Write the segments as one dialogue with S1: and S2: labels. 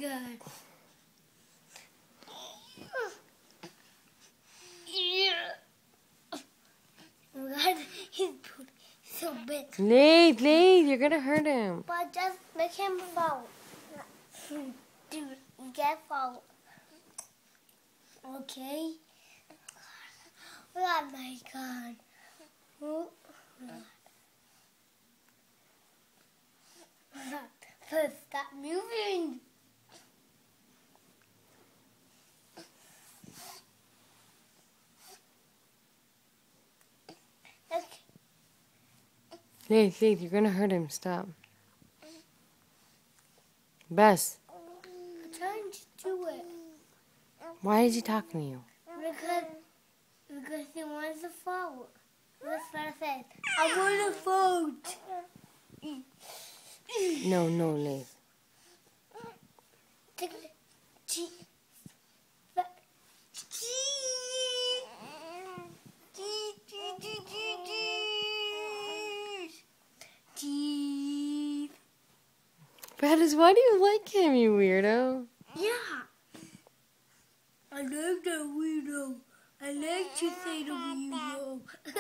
S1: god. Oh my god, he's so big.
S2: Layth, you're gonna hurt him.
S1: But just make him fall. Dude, you can't fall. Okay? Oh my god. Oh. First, stop moving.
S2: Layth, you're gonna hurt him. Stop. Bess.
S1: I'm trying to do it.
S2: Why is he talking to you?
S1: Because he wants to vote. That's what I said. I want to vote.
S2: No, Layth. Bettis, why do you like him, you weirdo?
S1: Yeah. I like the weirdo. I like to say the weirdo.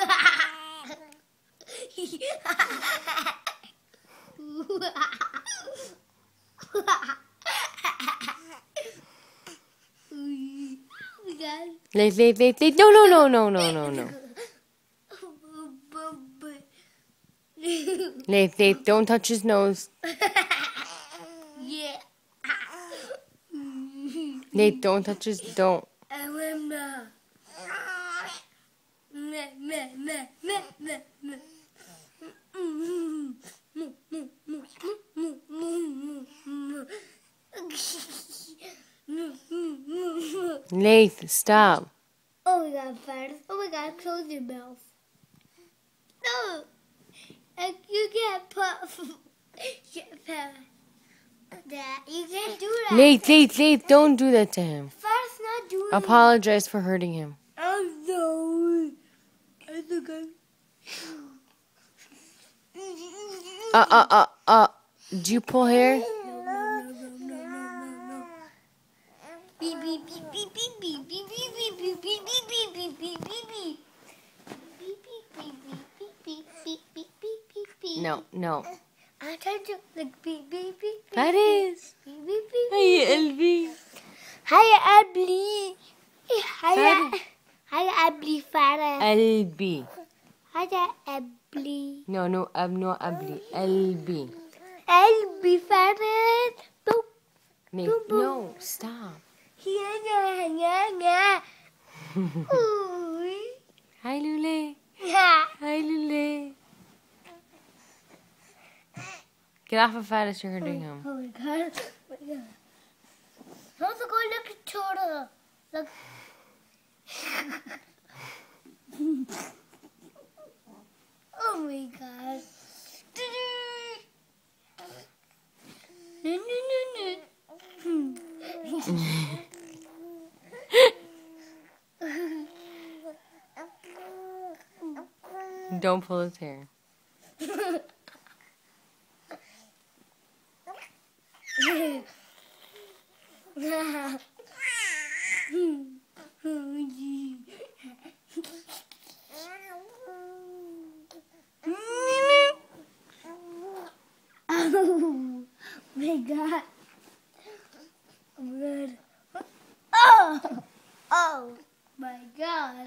S2: Layth. No. Layth, don't touch his nose.
S1: Yeah.
S2: Layth, don't touch his, don't.
S1: I remember.
S2: Layth, stop.
S1: Oh my god, Ferris. Oh my god, close your mouth. No! You can't put... That. You can't do that.
S2: Layth, don't do that to him.
S1: Ferris not doing it.
S2: Apologize for hurting him.
S1: I'm sorry. I think
S2: Do you pull hair?
S1: Beep, beep, beep, beep, beep, beep, beep, beep, beep, beep, beep, beep, beep, beep, beep, beep.
S2: No.
S1: I tried to like beep, beep, beep.
S2: That is.
S1: Beep, beep, beep.
S2: Hey, Elvie.
S1: Hi, Abby. Hi, Abby Farah.
S2: Elvie.
S1: Hi, Abby.
S2: No, Abli. Elvie.
S1: Abby Farah. Boop.
S2: No, stop. Hi, Lule. Hi, Lule. Get off of Fatis, you're hurting him.
S1: Oh my god. How's it going to look Chora? Look. Oh my god.
S2: Don't pull his hair.
S1: Oh my god. Oh my god. Oh my god.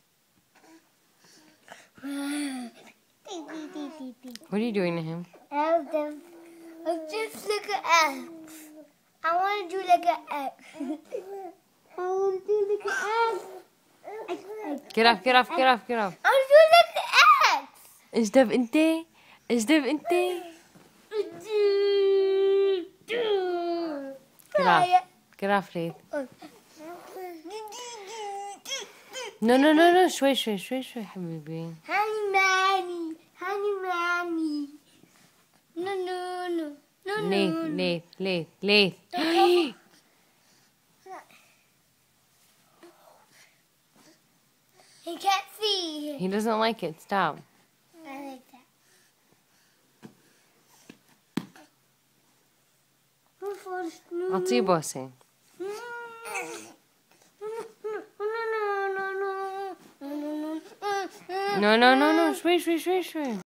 S2: What are you doing to him?
S1: I'm just like an X. I want to do like an X. I want to do like an X.
S2: Get off.
S1: I want to do like an X.
S2: اجدب انت. Get off, Layth. No. شوي حبيبي.
S1: Honey Manny. No.
S2: Layth.
S1: He can't see.
S2: He doesn't like it. Stop.
S1: I like that.
S2: I'll see bossy. No, no, no, no. Shwee, shwee, shwee, shwee.